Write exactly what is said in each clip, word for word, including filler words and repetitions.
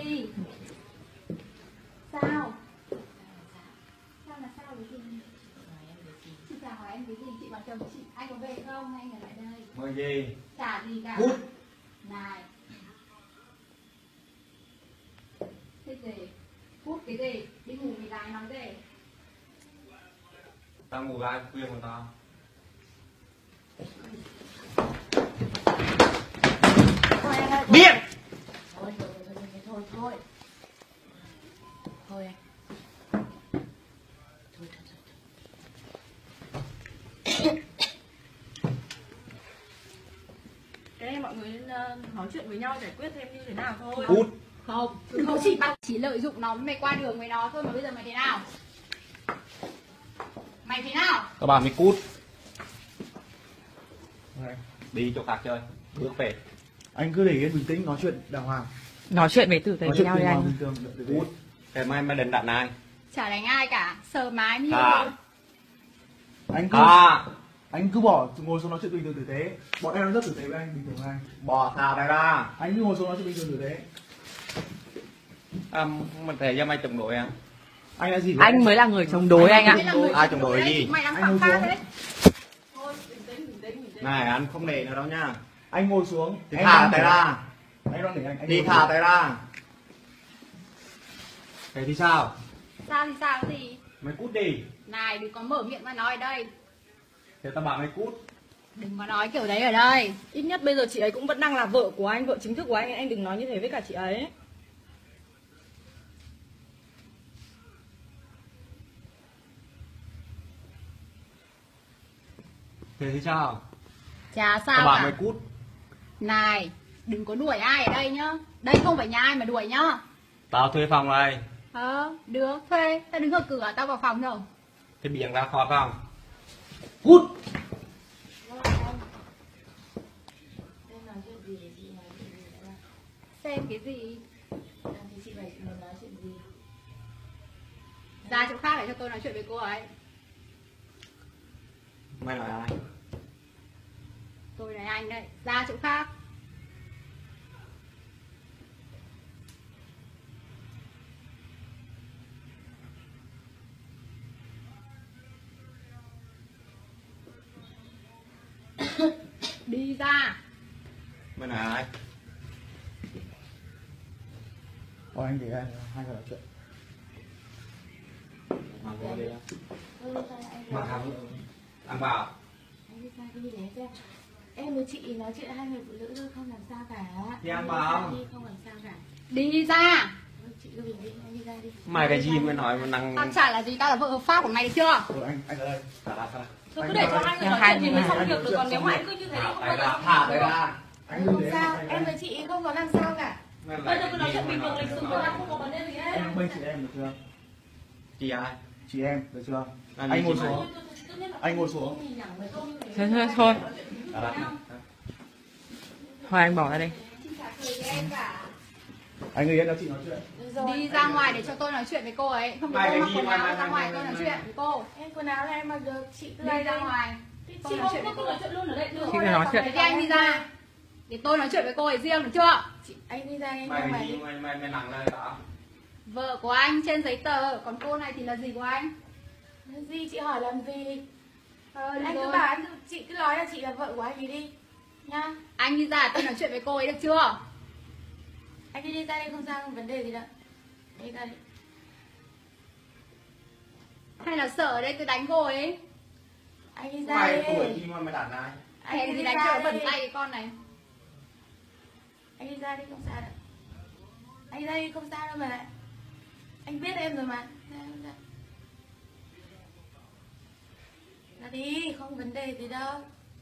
gì? Sao? Sao là sao cái gì? Chị chả hỏi em cái gì? Chị bảo chồng chị, anh có về không? Hay anh ở lại đây? Mời gì? Chả gì cả. Cút. Này. Thế gì? Cút cái gì? Đi ngủ thì lại nói gì? Tao ngủ lại khuya của tao. Biết. Thôi thôi thôi thôi thôi thôi anh thôi thôi thôi. Cái này mọi người nên uh, nói chuyện với nhau giải quyết thêm như thế nào thôi. Cút. Không, không chỉ bắt chỉ lợi dụng nó mày qua đường với nó thôi mà bây giờ mày thế nào? Mày thế nào? Các bạn mày cút. Đi chỗ khác chơi. Bước về. Anh cứ để yên bình tĩnh nói chuyện đàng hoàng. Nói chuyện với tử tế Nói với chuyện nhau đi bình anh. bình thường để về. Cút. Thế mày mày định đặt ai? Chả đánh ai cả, sờ mái như À. Anh cứ À. anh cứ bỏ ngồi xuống nói chuyện bình thường tử tế. Bọn em rất tử tế với anh, bình thường với anh. Bỏ thả tay ra. Anh cứ ngồi xuống nói chuyện bình thường tử tế. À, mình thể cho mày chống đối à? Anh là gì với Anh em? mới là người chống đối anh ạ. Ai chống đối gì? Mày đang Anh phạm ngồi pháp xuống. đấy. Thôi bình tĩnh bình tĩnh bình tĩnh. Này anh không để nữa đâu nha. Anh ngồi xuống. Thì Em thả đang tay để- ra. Anh đang để anh. anh Đi ngồi thả xuống. tay ra. Thế thì sao? Sao thì sao cái gì? Mày cút đi. Này đừng có mở miệng mà nói ở đây. Thế tao bảo mày cút. Đừng có nói kiểu đấy ở đây. Ít nhất bây giờ chị ấy cũng vẫn đang là vợ của anh, vợ chính thức của anh, anh đừng nói như thế với cả chị ấy. Thế thì sao? Chả Tao sao bảo cả. mày cút. Này, đừng có đuổi ai ở đây nhá. Đây không phải nhà ai mà đuổi nhá. Tao thuê phòng đây. Ờ, được, thuê. Tao đứng ở cửa, tao vào phòng rồi. Thế biển ra khỏi phòng. Cút. Em nói chuyện gì, chị nói chuyện gì nữa? Xem cái gì? Thì chị phải muốn nói chuyện gì? Ra chỗ khác để cho tôi nói chuyện với cô ấy. Mày nói ai? Tôi là anh đây. Ra chỗ khác. Đi ra. Mày nói ai? Thôi anh để anh hai người nói chuyện. Mà vô đi. Ừ, thôi anh Mà nói. thằng ăn vào. Anh đi ra đi để xem. Em với chị nói chuyện hai người phụ nữ thôi, không làm sao cả. Thì ăn Anh vào. đi ra đi, không làm sao cả. Đi ra. Thôi, chị cứ bình tĩnh, anh đi ra đi. Mày cái gì mới nói mà năng. Tao chả là gì, tao là vợ hợp pháp của mày được chưa? Rồi anh anh ở đây. Thả ra thả ra. Thôi cứ để cho hai người nói chuyện thì mới xong việc được, còn nếu mà anh cứ như thế thì không bao Thả tay giờ ra. xong Thả việc tay được. ra. Anh cứ Không để sao, anh- em với chị không có làm sao cả. Mày Bây giờ lại cứ cái nói gì chuyện mà bình thường nói lịch sự không với nói. nhau, không có vấn đề gì hết. Anh bên chị em được chưa? Chị ai? Chị em được chưa? Làm Anh gì ngồi chị xuống. Anh ngồi xuống. Thôi thôi thôi. Thả ra. Thôi anh bỏ ra đây. Chị chả cười với em cả. Anh người em nói chị nói chuyện. Đi ra ngoài để cho tôi nói chuyện với cô ấy. Không Mày được cái cô mặc gì quần mà- áo mà- ra ngoài mà- tôi nói mà- chuyện với cô. Em quần áo là em mặc được, chị cứ Đi đây ra đây. ngoài. Chị Tôi nói không chuyện có với cứ cô. nói chuyện luôn ở đây được. Chị Thôi phải đây, nói phòng chuyện này với anh phòng đi này. ra. Để tôi nói chuyện với cô ấy riêng được chưa? Chị, anh đi ra em Mày ra cái ngoài gì đi. mày mày mày nặng lên tao. Vợ của anh trên giấy tờ, còn cô này thì là gì của anh? Nói gì chị hỏi làm gì? Ờ, đi Anh cứ rồi. bảo anh cứ- chị cứ nói là chị là vợ của anh ấy đi nhá. Anh đi ra tôi nói chuyện với cô ấy được chưa? Anh cứ đi ra đây không sao, không vấn đề gì đâu. Đi ra đi. Hay là sợ ở đây tôi đánh cô ấy? Anh đi ra Mày đi. tuổi gì mà mày đặt này? Anh Hèn đi gì ra đánh cho bẩn đi. tay cái con này. Anh đi ra đi không sao đâu. Anh đi ra đi không sao đâu mà. Anh biết em rồi mà. Ra, ra. Ra đi, không vấn đề gì đâu.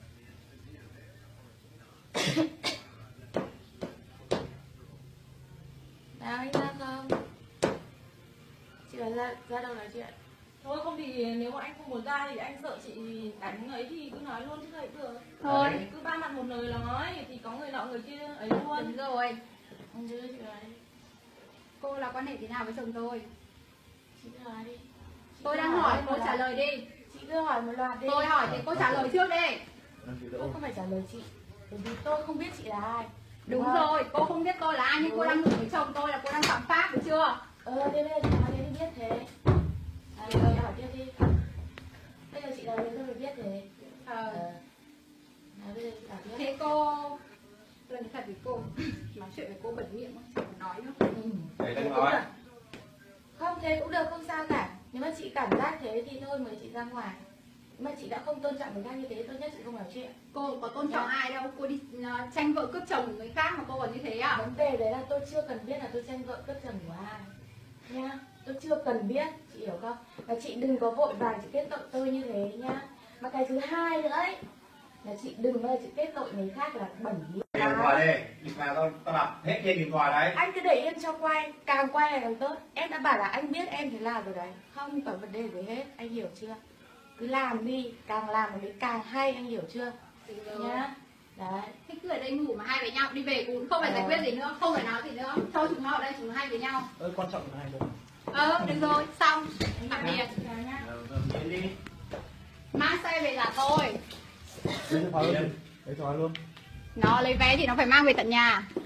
Nào anh ra không? Chị bảo ra, ra đâu nói chuyện? Thôi không thì nếu mà anh không muốn ra thì anh sợ chị đánh ấy thì cứ nói luôn chứ thầy được. Thôi. Cứ ba mặt một lời nói thì có người nọ người kia ấy luôn. Đúng rồi. Không chứ chị nói đi. Cô là quan hệ thế nào với chồng tôi? Chị cứ nói đi. Chị Tôi cứ đang hỏi, một cô loạt. trả lời đi. Chị cứ hỏi một loạt đi. Tôi hỏi thì cô trả lời trước đi. Làm gì Tôi đâu. không phải trả lời chị. Bởi vì tôi không biết chị là ai. Đúng Vâng. rồi, cô không biết tôi là ai nhưng cô Đúng. đang ngủ với chồng tôi là cô đang phạm pháp, được chưa? Ờ, thế bây giờ chị nói thế thì biết thế. À, chị hỏi tiếp đi. Bây giờ chị nói thế tôi mới biết thế. Ờ. Ờ. À, bây giờ chị bảo tiếp. Thế cô, tôi nói thật với cô, nói chuyện với cô bẩn miệng không, chẳng nói nữa. Ừ. Để Thế đừng cũng nói. được. Không, thế cũng được, không sao cả. Nếu mà chị cảm giác thế thì thôi mời chị ra ngoài. Mà chị đã không tôn trọng người khác như thế, tốt nhất chị không nói chuyện. Cô có tôn trọng ai đâu, cô đi uh, tranh vợ cướp chồng của người khác mà cô còn như thế à? Vấn đề đấy là tôi chưa cần biết là tôi tranh vợ cướp chồng của ai nha. Tôi chưa cần biết, chị hiểu không? Và chị đừng có vội vàng chị kết tội tôi như thế nhá. Mà cái thứ hai nữa ấy là chị đừng bao giờ chị kết tội người khác là bẩn bịa. Điện thoại đi, điện thoại tao tao đập hết dây điện thoại đấy. Anh cứ để yên cho quay, càng quay là càng tốt. Em đã bảo là anh biết em thì làm rồi đấy, không có vấn đề gì hết, anh hiểu chưa? Cứ làm đi, càng làm mới càng hay, anh hiểu chưa? Được rồi. Nhá. Đấy. Thế cứ ở đây ngủ mà hai với nhau, đi về cũng không phải giải Ờ. quyết gì nữa, không phải nói gì nữa. Cho chúng nó ở đây, chúng nó hai với nhau. Ơ, quan trọng là hai đứa. Ờ, được rồi, xong, tạm biệt. Chào nhá. Rồi, đi đi. Mang xe về là thôi. Lấy cho khóa luôn. Lấy cho khóa luôn. Nó lấy vé thì nó phải mang về tận nhà.